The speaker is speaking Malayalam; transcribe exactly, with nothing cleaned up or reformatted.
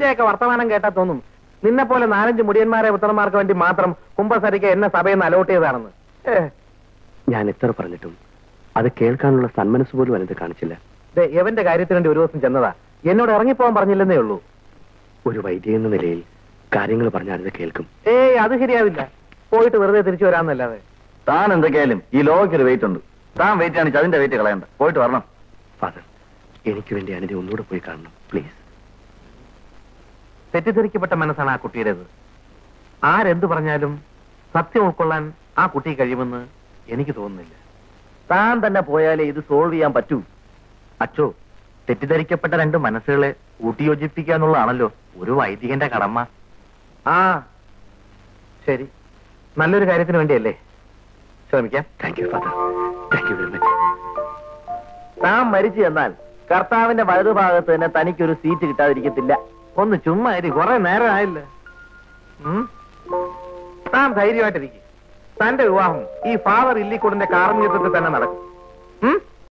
നിന്റെയൊക്കെ വർത്തമാനം കേട്ടാ തോന്നും നിന്നെ പോലെ നാലഞ്ച് മുടിയന്മാരെ പുത്രന്മാർക്ക് വേണ്ടി മാത്രം കുംഭസരിക്ക് എന്നെ സഭയിൽ നിന്ന് അലോട്ട് ചെയ്തതാണെന്ന്. ഞാൻ എത്ര പറഞ്ഞിട്ടും അത് കേൾക്കാനുള്ള സന്മനസ് പോലും അനന്ത് കാണിച്ചില്ല. എവന്റെ കാര്യത്തിന് വേണ്ടി ഒരു ദിവസം ചെന്നതാ, എന്നോട് ഇറങ്ങിപ്പോവാൻ പറഞ്ഞില്ലെന്നേ ഉള്ളൂ. ഒരു വൈദ്യ എന്ന നിലയിൽ കാര്യങ്ങൾ പറഞ്ഞാൽ അനന്ത് കേൾക്കും. ഏയ് അത് ശരിയാവില്ല, പോയിട്ട് വെറുതെ തിരിച്ചു വരാമെന്നല്ലാതെ. താൻ എന്തൊക്കെയായാലും ഈ ലോകയ്ക്ക് ഒരു വെയിറ്റ് ഉണ്ട്. താൻ വെയിറ്റ് കാണിച്ച് അതിന്റെ വെയിറ്റ് കളയണ്ട, പോയിട്ട് വരണം. ഫാദർ, എനിക്ക് വേണ്ടി അനിനെ ഒന്നുകൂടെ പോയി കാണണം പ്ലീസ്. തെറ്റിദ്ധരിക്കപ്പെട്ട മനസ്സാണ് ആ കുട്ടിയുടേത്. ആരെന്തു പറഞ്ഞാലും സത്യം ഉൾക്കൊള്ളാൻ ആ കുട്ടി കഴിയുമെന്ന് എനിക്ക് തോന്നുന്നില്ല. താൻ തന്നെ പോയാലേ ഇത് സോൾവ് ചെയ്യാൻ പറ്റൂ. അച്ചോ, തെറ്റിദ്ധരിക്കപ്പെട്ട രണ്ട് മനസ്സുകളെ കൂട്ടിയോജിപ്പിക്കുക എന്നുള്ളതാണല്ലോ ഒരു വൈദികന്റെ കടമ. ആ ശരി, നല്ലൊരു കാര്യത്തിന് വേണ്ടിയല്ലേ, ശ്രമിക്കാം. Thank you father, thank you very much. താൻ മരിച്ചു എന്നാൽ കർത്താവിന്റെ വലതുഭാഗത്ത് തന്നെ തനിക്കൊരു സീറ്റ് കിട്ടാതിരിക്കത്തില്ല. ഒന്ന് ചുമ്മാ ഇരി, കുറെ നേരം ആയില്ല. താൻ ധൈര്യമായിട്ടിരിക്കും. തന്റെ വിവാഹം ഈ ഫാദർ ഇല്ലിക്കൂടിന്റെ കാർമ്മികത്വത്തിൽ തന്നെ നടക്കും.